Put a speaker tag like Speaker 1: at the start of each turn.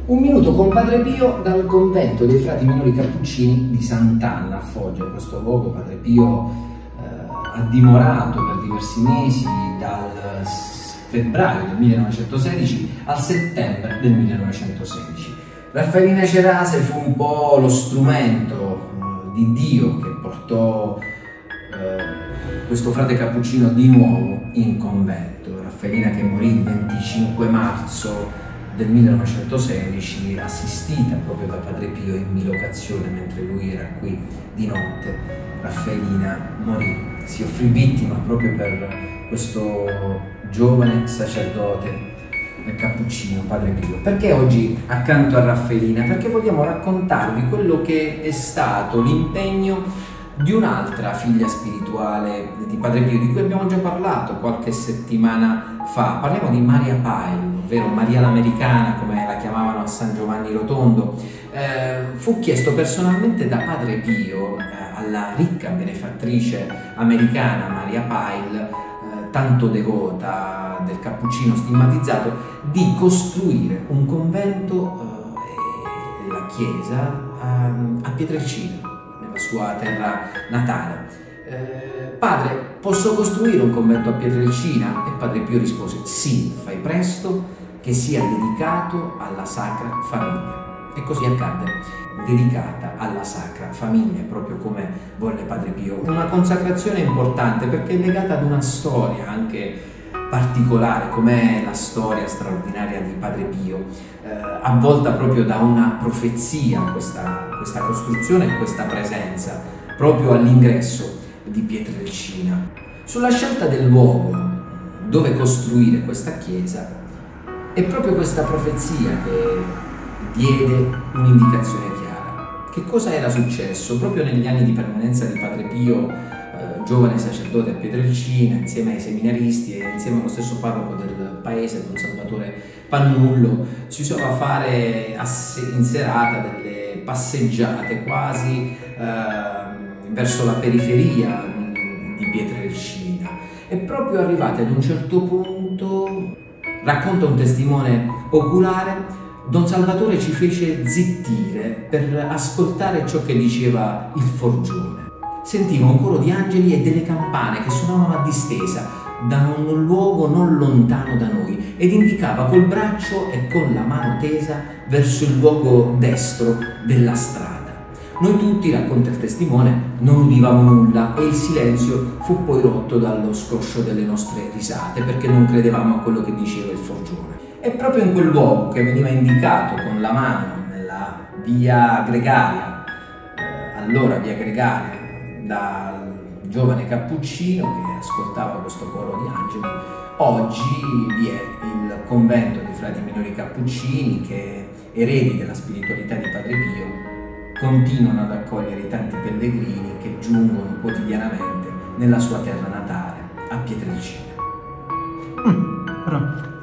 Speaker 1: Un minuto con Padre Pio dal convento dei frati minori cappuccini di Sant'Anna a Foggia. In questo luogo Padre Pio ha dimorato per diversi mesi, dal febbraio del 1916 al settembre del 1916. Raffaellina Cerase fu un po' lo strumento di Dio che portò questo frate cappuccino di nuovo in convento. Raffaellina che morì il 25 marzo del 1916, assistita proprio da Padre Pio in bilocazione mentre lui era qui di notte. Raffaellina morì, si offrì vittima proprio per questo giovane sacerdote cappuccino, Padre Pio. Perché oggi accanto a Raffaellina? Perché vogliamo raccontarvi quello che è stato l'impegno di un'altra figlia spirituale di Padre Pio, di cui abbiamo già parlato qualche settimana fa. Parliamo di Maria Pail, ovvero Maria l'Americana, come la chiamavano a San Giovanni Rotondo. Fu chiesto personalmente da Padre Pio alla ricca benefattrice americana Maria Pail, tanto devota del cappuccino stigmatizzato, di costruire un convento e la chiesa a Pietrelcina, sua terra natale. Padre, posso costruire un convento a Pietrelcina? E Padre Pio rispose: sì, fai presto, che sia dedicato alla Sacra Famiglia. E così accadde, dedicata alla Sacra Famiglia, proprio come volle Padre Pio. Una consacrazione importante perché è legata ad una storia anche particolare, come la storia straordinaria di Padre Pio, avvolta proprio da una profezia, questa costruzione e questa presenza proprio all'ingresso di Pietrelcina. Sulla scelta del luogo dove costruire questa chiesa è proprio questa profezia che diede un'indicazione chiara. Che cosa era successo proprio negli anni di permanenza di Padre Pio, giovane sacerdote a Pietrelcina, insieme ai seminaristi e insieme allo stesso parroco del paese, Don Salvatore Pannullo, si usava fare in serata delle passeggiate quasi verso la periferia di Pietrelcina. E proprio arrivati ad un certo punto, racconta un testimone oculare, Don Salvatore ci fece zittire per ascoltare ciò che diceva il forgione. Sentiva un coro di angeli e delle campane che suonavano a distesa da un luogo non lontano da noi ed indicava col braccio e con la mano tesa verso il luogo destro della strada. Noi tutti, racconta il testimone, non udivamo nulla e il silenzio fu poi rotto dallo scroscio delle nostre risate perché non credevamo a quello che diceva il forgione. E proprio in quel luogo che veniva indicato con la mano nella via Gregaria, allora via Gregaria, dal giovane cappuccino che ascoltava questo coro di angeli, oggi vi è il convento dei frati minori cappuccini che, eredi della spiritualità di Padre Pio, continuano ad accogliere i tanti pellegrini che giungono quotidianamente nella sua terra natale a Pietrelcina.
Speaker 2: Però